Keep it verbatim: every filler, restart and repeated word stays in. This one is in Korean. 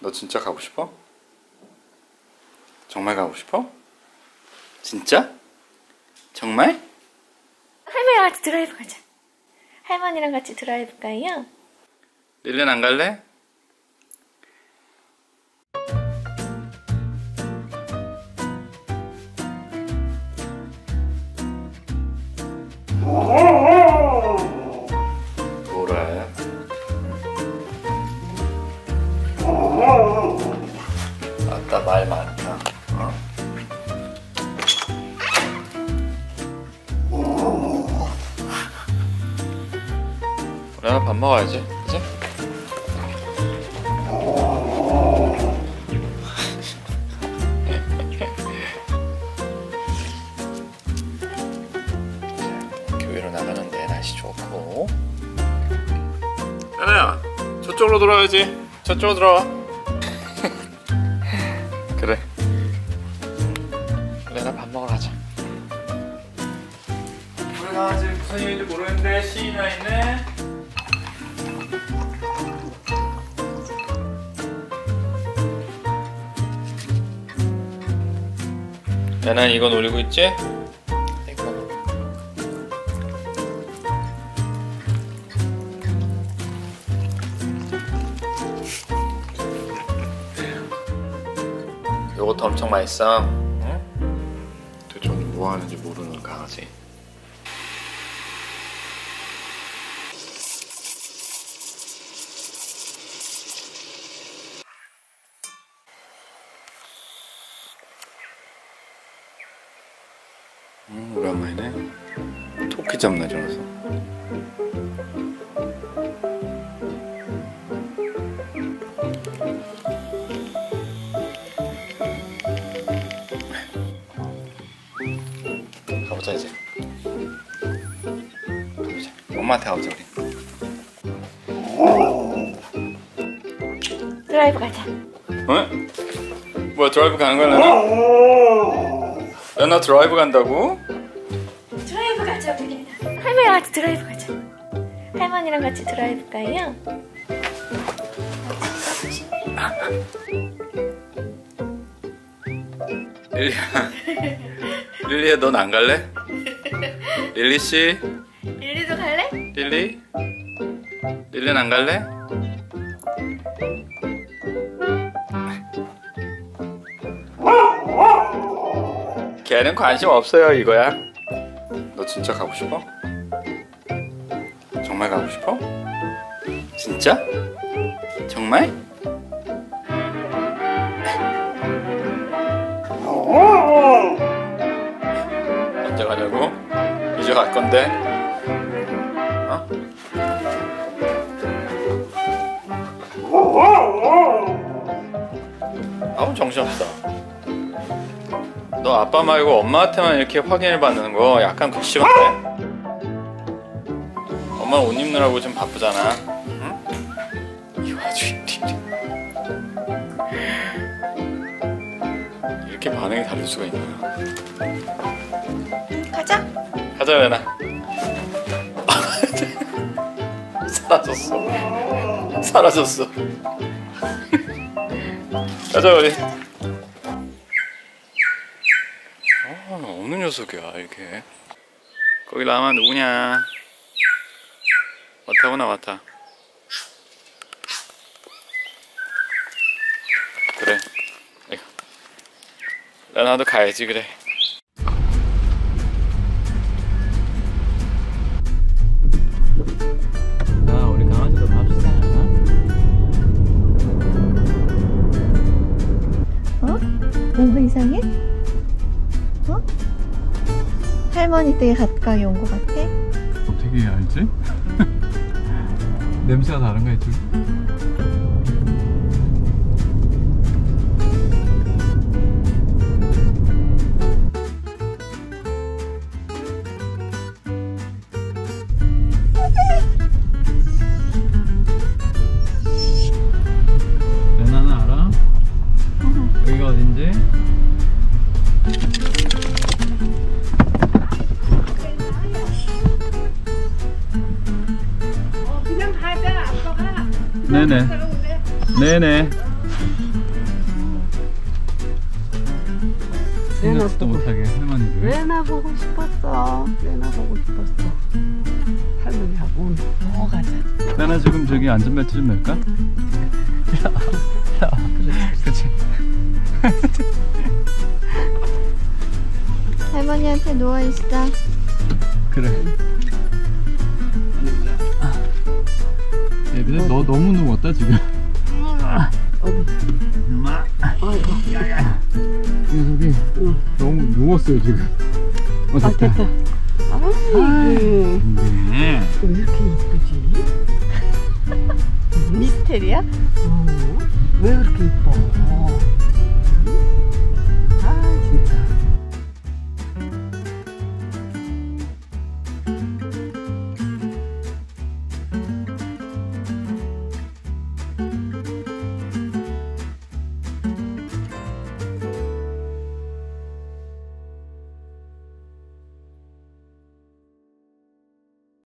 너 진짜 가고 싶어? 정말 가고 싶어? 진짜? 정말? 할머니랑 같이 드라이브 가자. 할머니랑 같이 드라이브 가요. 릴리는 안 갈래? 뭐래? 아따 말 많다. 어? 우리 하나 밥 먹어야지, 그치? 교회로 나가는데 날씨 좋고. 야나야, 저쪽으로 돌아야지. 저쪽으로 들어와. 그래. 내가 밥 먹으러 가자. 우리 강아지 무슨 일인지 모르겠는데 시이나 있네. 야나 이거 노리고 있지? 요것도 엄청 맛있어. 응? 도대체 오늘 뭐 하는지 모르는 강아지. 음, 오랜만이네. 토끼 잡나 저러서. 가보자 이제. 가보자. 엄마한테 가보자 우리. 드라이브 가자. 어? 뭐야 드라이브 가는 거야 나는? 야 나 드라이브 간다고? 드라이브 가자 우리. 할머니랑 같이 드라이브 가자. 할머니랑 같이 드라이브 가요. 릴리야. 릴리야 넌 안 갈래? 릴리 씨? 릴리도 갈래? 릴리? 릴리는 안 갈래? 걔는 관심 없어요 이거야. 너 진짜 가고 싶어? 정말 가고 싶어? 진짜? 정말? 언제 가냐고? 이제 갈 건데? 어? 아무 정신없어. 너 아빠 말고 엄마한테만 이렇게 확인을 받는 거 약간 괘씸한데? 엄마 옷 입느라고 좀 바쁘잖아. 응? 이거 아주 이렇게 반응이 다를 수가 있나? 가자. 가자 레나. 사라졌어. 사라졌어. 가자 우리. 아, 어느 녀석이야 이렇게. 거기 나만 누구냐? 왔다구나 왔다. 그래. 나도 가야지 그래. 자 우리 강아지도 갑시다. 어? 뭔가 이상해? 어? 할머니 댁에 가까이 온 것 같아? 어떻게 알지? 냄새가 다른 거야 둘? 레나는 알아? 여기가 어딘지? 그냥 가자 아빠가. 네네. 네네. 생각지도 못하게 할머니를. 레나 보고 싶었어. 레나 보고 싶었어. 할머니하고 오늘 더 가자. 레나 지금 저기 안전벨트 좀 멜까? 야, 야, 그렇지. 할머니한테 누워있어. 그래. 야, 근데 너 너무 누웠다 지금. 어디? 엄마. 아이고. 야야. 녀석이 응. 너무 누웠어요 지금. 어, 아, 됐다. 됐다. 아이고. 네. 왜 이렇게 이쁘지? 미스테리야? 어, 왜 그렇게 이쁘지?